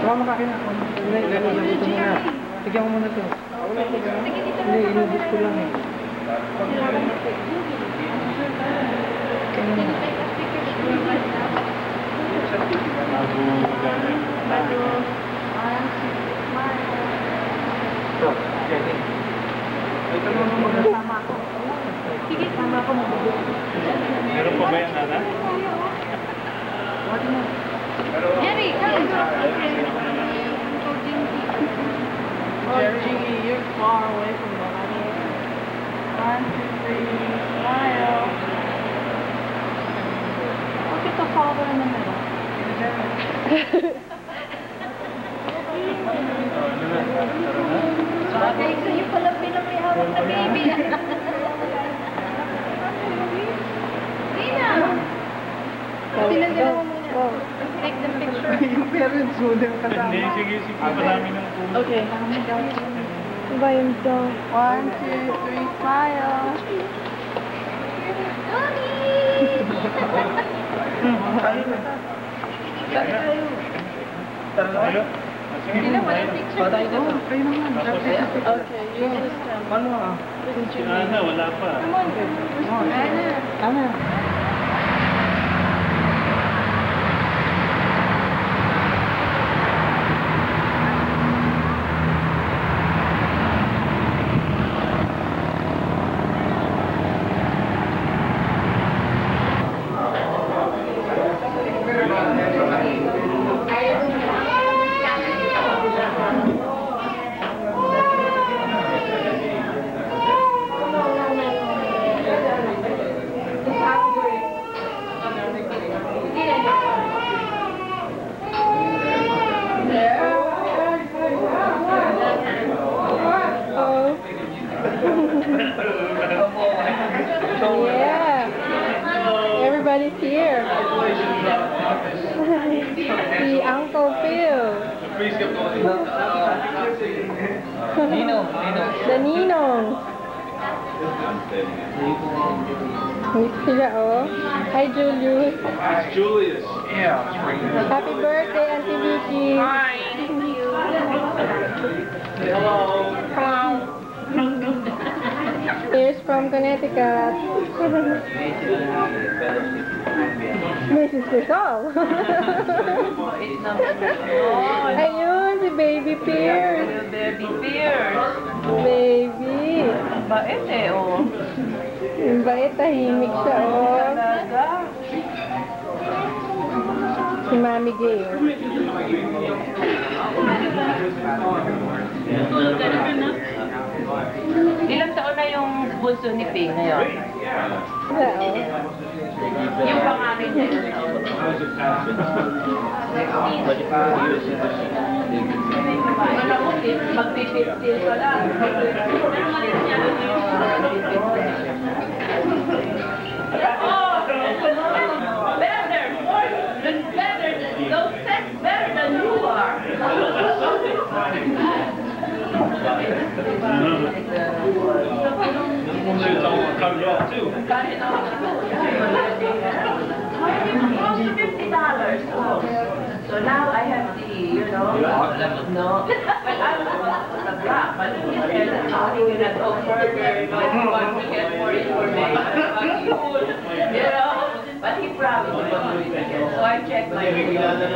Mama ka akin ako. Hindi, ito muna. Tigyan mo muna ito. Hindi, inubos ko lang eh. Sama ako. Sige, sama ako mabubuo. Meron pa ba yan, Nana? Jerry, come. Jerry, you're far away from the money. 1, 2, 3, smile. Look at the father in the middle. Okay, so yung pala pinamihawak na baby. Nina! Sinagalaw mo muna. Take the picture. Yung parents mo din kasama. Hindi, sige, marami ng puno. Okay. Diba yung daw? 1, 2, 3, smile. Ano? Sige, Patay ko. Kayo naman. Okay, you just Ano ah? si Ana, wala pa. Come on, Anna. Ano? Yeah. Everybody's here. See Uncle Phil. Nino. The Ninong. Sila oh. Hi Julius. It's Julius. Yeah. Happy birthday Auntie Vicky. Hello. Here's from Connecticut. Mrs. Rizal. Ayun, si Baby Pierce. Baby Pierce. Baby. Bait eh, oh. Yung bait, tahimik siya, oh. Si Mami Gail. Ilang taon na yung bunso ni Ping ngayon? Wala, oh. Yung pangalan niya. Wala ko, magpipipil pa lang. Better than you are. Shit's almost coming out too. $50. So now I have the, you know, no. But I was the black, but he said, how do you not go further? You know, if you want to get more information, you know. But he promised to do it again. So I checked my email.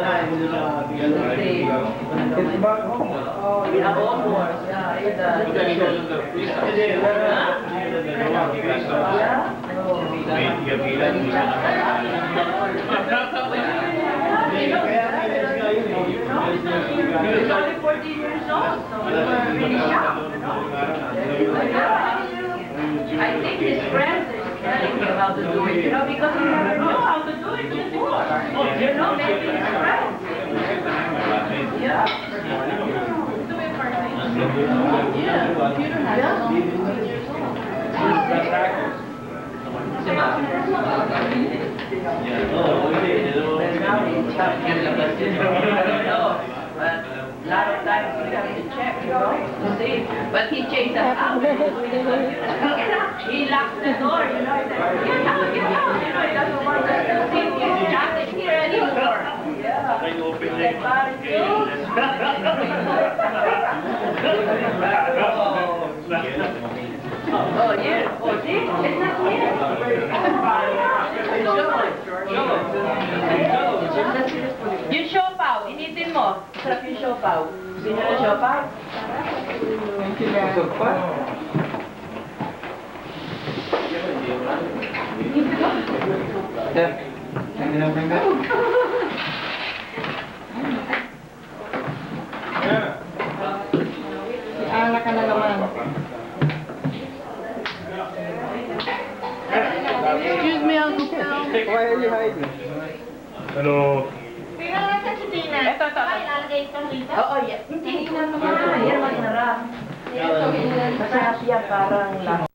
It's back home. Yeah, almost. Yeah, He's only 14 years old, so we're really shocked. I think his friends is telling him how to do it, you know, because he never knew how to do it before. You know, maybe his friends. Yeah. A lot of times we have to check, you know, to see. But he chased us out. He locked the door, you know. He said, get out, you know, he doesn't want us to see. He's not here anymore. Yeah. He said, Oh, yeah. Oh, see? It's not weird. Yung siopaw, initin mo. Sarap yung siopaw. Gusto niyo ng siopaw? Busog pa. Yeah. Hindi na bring that. Ala ka na naman. Excuse me, Uncle Phil. Why are you hiding? Hello. Ito. Oo, yeah. Hindi, tingnan mo nga. Yan masarap. Masarap yan, parang